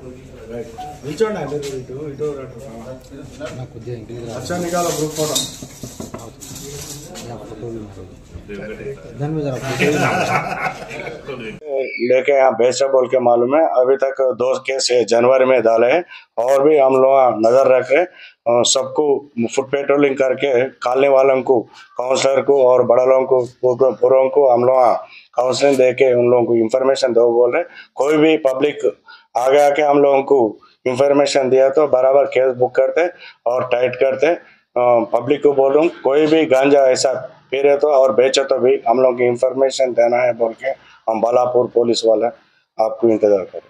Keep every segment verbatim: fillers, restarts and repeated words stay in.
నిల్చోండి అందరూ ఇటు ఇటు अच्छा निकालो ग्रुप फोटो लेके यहाँ भेजा बोल के मालूम है। अभी तक दो केस जनवरी में डाले हैं और भी हम लोग नजर रख रहे सबको फुट पेट्रोलिंग करके कॉलोनी वालों को काउंसलर को और बड़ा लोगों को पूर्वों को हम लोग काउंसलिंग दे के उन लोगों को इंफॉर्मेशन दो बोल रहे। कोई भी पब्लिक आगे आके हम लोगों को इंफॉर्मेशन दिया तो बराबर केस बुक करते और टाइट करते। पब्लिक को बोल रहा हूँ कोई भी गांजा ऐसा पी रहे तो और बेचे तो भी हम लोग की इंफॉर्मेशन देना है बोल के हम बालापुर पुलिस वाले आपको इंतजार करें।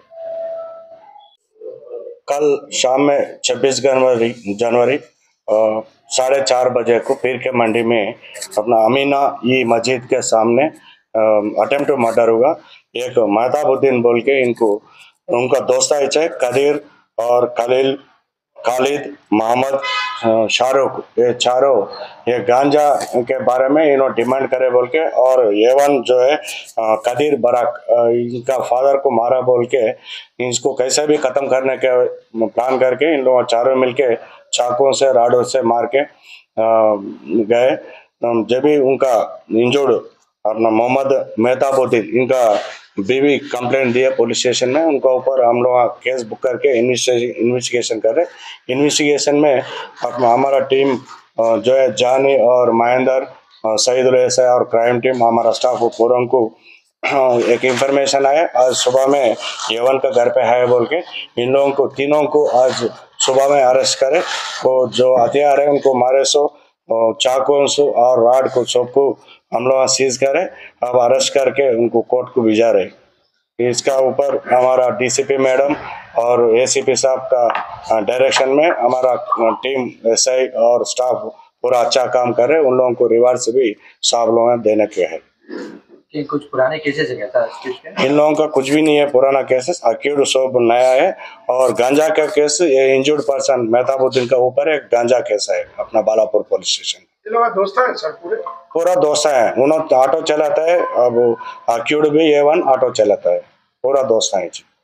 कल शाम में छब्बीस जनवरी जनवरी साढ़े चार बजे को पीर के मंडी में अपना अमीना ई मस्जिद के सामने अटेम्प्ट मर्डर हुआ। एक महताबुद्दीन बोल के इनको उनका दोस्त है कदीर और खलील खालिद मोहम्मद शाहरुख ये चारों ये गांजा के बारे में इन्होंने डिमांड करे बोल के और एवन जो है कदीर बराक इनका फादर को मारा बोल के इसको कैसे भी खत्म करने के प्लान करके इन लोगों चारों मिलके चाकुओं से राडों से मार के गए। जब भी उनका इंजोर्ड अपना मोहम्मद मेहताबुद्दीन इनका बीवी कंप्लेंट दिया पुलिस स्टेशन में उनका ऊपर हम लोग केस बुक करके इन्वेस्टिगेशन कर रहे। इन्वेस्टिगेशन में अपना हमारा टीम जो है जानी और महेंद्र सईद एस और क्राइम टीम हमारा स्टाफ पूरा को एक इंफॉर्मेशन आया आज सुबह में यवन का घर पे है बोल के इन लोगों को तीनों को आज सुबह में अरेस्ट करे। वो जो हथियार है उनको मारे सो चाकुओं से और राड को सबको हम लोग सीज करे अब अरेस्ट करके उनको कोर्ट को भिजा रहे। इसका ऊपर हमारा डीसीपी मैडम और एसीपी साहब का डायरेक्शन में हमारा टीम एसआई और स्टाफ पूरा अच्छा काम कर रहे। उन लोगों को रिवार्ड से भी साहब लोगों देने के है। कि कुछ पुराने केसेस है क्या? इन लोगों का कुछ भी नहीं है पुराना केसेस अक्यूड सब नया है और गांजा का केस ये इंजर्ड पर्सन मेहताबुद्दीन का ऊपर एक गांजा केस है अपना बालापुर पुलिस स्टेशन। दोस्त है सर पूरे पूरा दोस्त है उन्होंने ऑटो चलाता है अब अक्यूड भी ए वन ऑटो चलाता है पूरा दोस्त है।